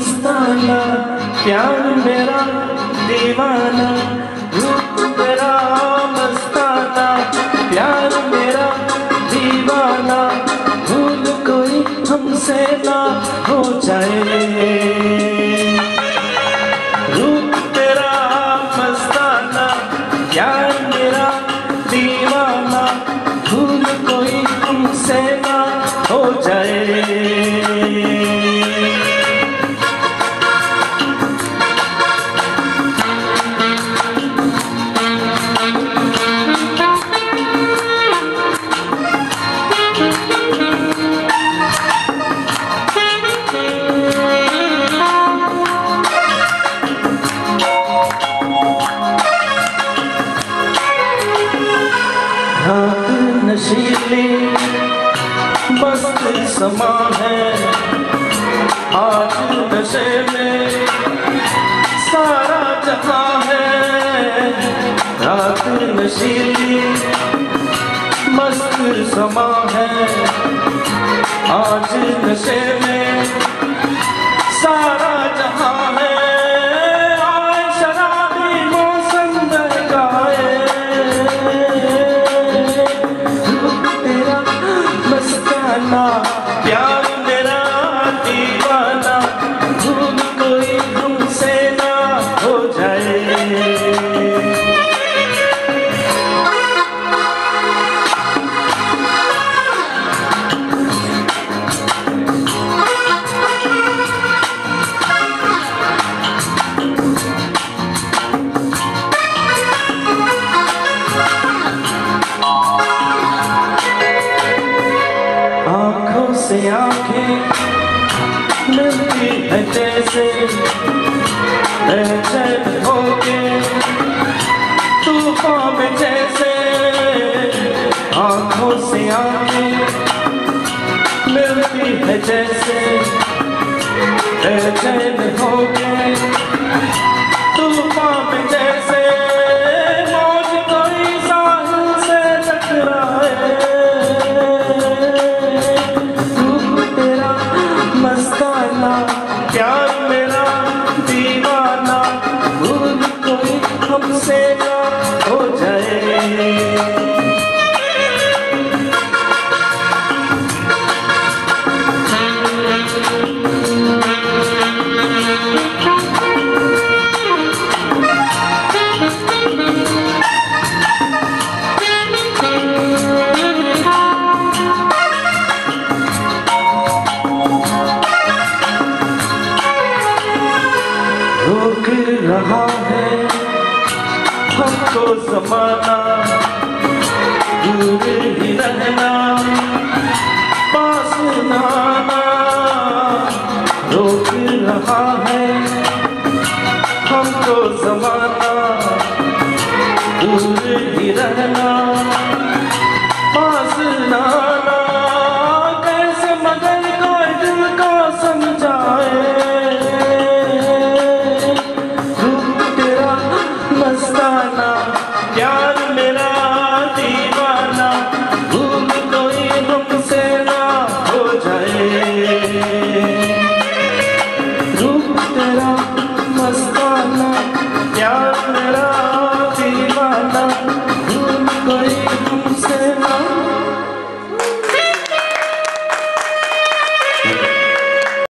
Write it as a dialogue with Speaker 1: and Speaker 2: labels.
Speaker 1: मस्ताना, प्यार मेरा दीवाना, रूप तेरा मस्ताना, प्यार मेरा दीवाना, भूल कोई हमसे ना हो जाए। रूप तेरा मस्ताना, प्यार मेरा दीवाना, भूल कोई हमसे ना हो जाए। रात नशीली मस्त समा है, आज नशे में सारा जहां है। रात नशीली मस्त समा है, आज नशे में सारा जहां है। आए शराबी मौसम बहकाए, प्यार मेरा दीवाना, भूल कोई हमसे ना हो जाए। आँखों से आँखें मिलती है जैसे, बेचैन होके तूफान में जैसे। आँखों से आँखें मिलती है जैसे, बेचैन होके तूफान में जैसे। मौज कोई साहिल से टकराए, मस्ताना, प्यार मेरा दीवाना, भूल कोई हमसे ना हो जाए। रोक रहा है हमको ज़माना, दूर ही रहना, पास न आना। रोक रहा है हमको ज़माना, दूर ही रहना, पास न आना। कैसे मगर कोई दिल को समझाए, मस्ताना, प्यार मेरा दीवाना, भूल कोई हमसे ना हो जाए। रूप तेरा मस्ताना, प्यार